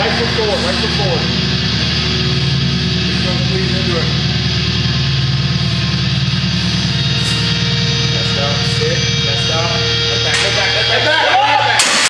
Right foot forward, right foot forward. Just go squeeze into it.